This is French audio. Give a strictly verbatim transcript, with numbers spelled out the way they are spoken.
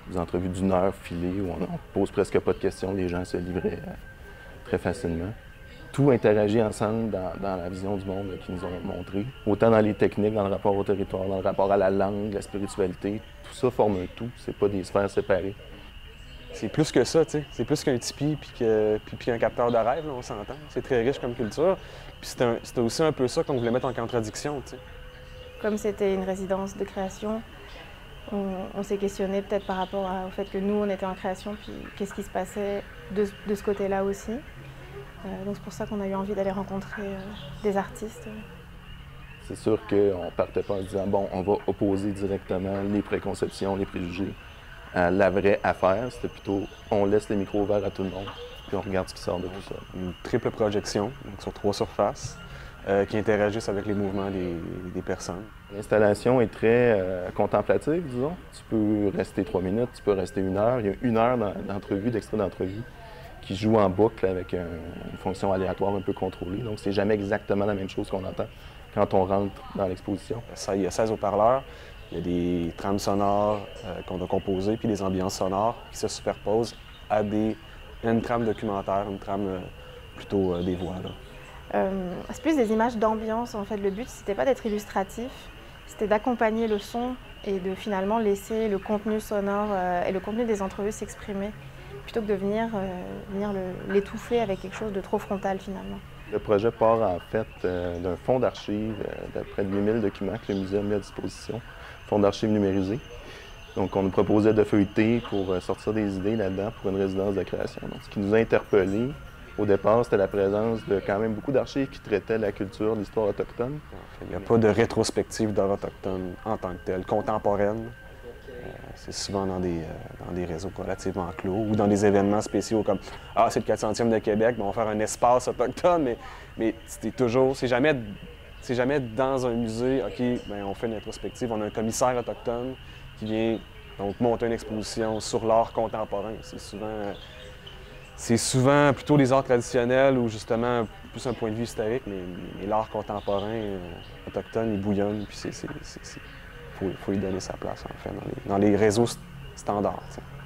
des entrevues d'une heure filées où on ne pose presque pas de questions, les gens se livraient euh, très facilement. Tout interagit ensemble dans, dans la vision du monde qu'ils nous ont montré. Autant dans les techniques, dans le rapport au territoire, dans le rapport à la langue, la spiritualité, tout ça forme un tout, c'est pas des sphères séparées. C'est plus que ça, tu sais. C'est plus qu'un tipi puis, que, puis, puis un capteur de rêve, là, on s'entend. C'est très riche comme culture. Puis c'était aussi un peu ça qu'on voulait mettre en contradiction, tu sais. Comme c'était une résidence de création, on, on s'est questionné peut-être par rapport à, au fait que nous, on était en création, puis qu'est-ce qui se passait de, de ce côté-là aussi. Euh, donc c'est pour ça qu'on a eu envie d'aller rencontrer euh, des artistes. C'est sûr qu'on ne partait pas en disant, bon, on va opposer directement les préconceptions, les préjugés à la vraie affaire. C'était plutôt, on laisse les micros ouverts à tout le monde, puis on regarde ce qui sort de tout ça. Une triple projection, donc sur trois surfaces, euh, qui interagissent avec les mouvements des, des personnes. L'installation est très euh, contemplative, disons. Tu peux rester trois minutes, tu peux rester une heure. Il y a une heure d'entrevue, d'extrait d'entrevue, qui joue en boucle avec un, une fonction aléatoire un peu contrôlée. Donc, c'est jamais exactement la même chose qu'on entend quand on rentre dans l'exposition. Ça, il y a seize haut-parleurs, il y a des trames sonores euh, qu'on a composées, puis des ambiances sonores qui se superposent à, des, à une trame documentaire, une trame euh, plutôt euh, des voix. Euh, c'est plus des images d'ambiance, en fait. Le but, c'était pas d'être illustratif, c'était d'accompagner le son et de finalement laisser le contenu sonore euh, et le contenu des entrevues s'exprimer, plutôt que de venir, euh, venir l'étouffer avec quelque chose de trop frontal, finalement. Le projet part en fait euh, d'un fonds d'archives euh, de près de huit mille documents que le musée a mis à disposition, fonds d'archives numérisé. Donc on nous proposait de feuilleter pour euh, sortir des idées là-dedans pour une résidence de création. Donc, ce qui nous a interpellés au départ, c'était la présence de quand même beaucoup d'archives qui traitaient la culture, l'histoire autochtone. Il n'y a pas de rétrospective d'art autochtone en tant que telle, contemporaine. Euh, c'est souvent dans des, euh, dans des réseaux relativement clos ou dans des événements spéciaux comme « Ah, c'est le quatre centième de Québec, ben, on va faire un espace autochtone », mais, mais c'est toujours, c'est jamais, c'est jamais dans un musée, « OK, ben, on fait une rétrospective, on a un commissaire autochtone qui vient donc monter une exposition sur l'art contemporain ». C'est souvent, euh, c'est souvent plutôt les arts traditionnels ou justement plus un point de vue historique, mais, mais l'art contemporain euh, autochtone, il bouillonne, puis c'est... Il faut, faut lui donner sa place, en fait, dans les, dans les réseaux standards. T'sais.